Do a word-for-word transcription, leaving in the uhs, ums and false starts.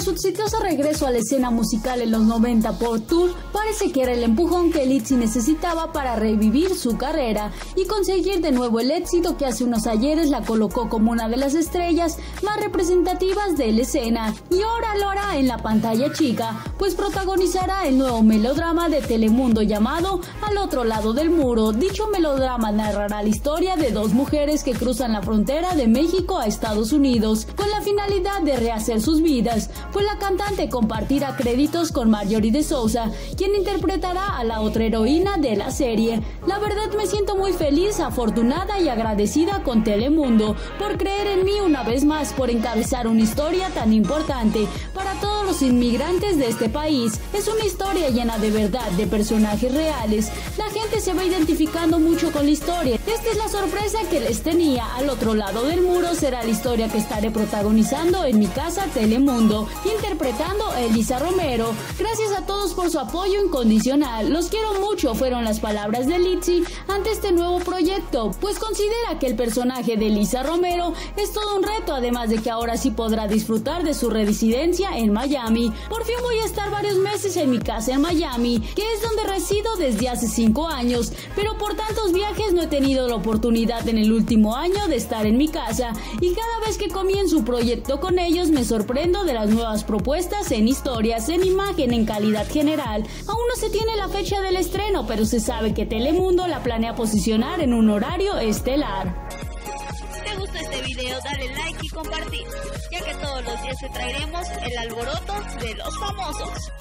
Tras su exitoso regreso a la escena musical en los noventa por Tour, parece que era el empujón que Litzy necesitaba para revivir su carrera y conseguir de nuevo el éxito que hace unos ayeres la colocó como una de las estrellas más representativas de la escena. Y ahora lo hará en la pantalla chica, pues protagonizará el nuevo melodrama de Telemundo llamado Al otro lado del muro. Dicho melodrama narrará la historia de dos mujeres que cruzan la frontera de México a Estados Unidos con la finalidad de rehacer sus vidas, pues la cantante compartirá créditos con Marjorie de Sousa, quien interpretará a la otra heroína de la serie. La verdad me siento muy feliz, afortunada y agradecida con Telemundo por creer en mí una vez más, por encabezar una historia tan importante para todos los inmigrantes de este país. Es una historia llena de verdad, de personajes reales. La gente se va identificando mucho con la historia. Esta es la sorpresa que les tenía. Al otro lado del muro será la historia que estaré protagonizando en mi casa Telemundo, interpretando a Elisa Romero. Gracias a todos por su apoyo incondicional. Los quiero mucho, fueron las palabras de Litzy ante este nuevo proyecto, pues considera que el personaje de Elisa Romero es todo un reto, además de que ahora sí podrá disfrutar de su residencia en Miami. Por fin voy a estar varios meses en mi casa en Miami, que es donde resido desde hace cinco años, pero por tantos viajes no he tenido la oportunidad en el último año de estar en mi casa, y cada vez que comienzo un proyecto con ellos me sorprendo de las nuevas propuestas en historias, en imagen, en calidad general. Aún no se tiene la fecha del estreno, pero se sabe que Telemundo la planea posicionar en un horario estelar. Si te gusta este video, dale like y compartir, ya que todos los días te traeremos el alboroto de los famosos.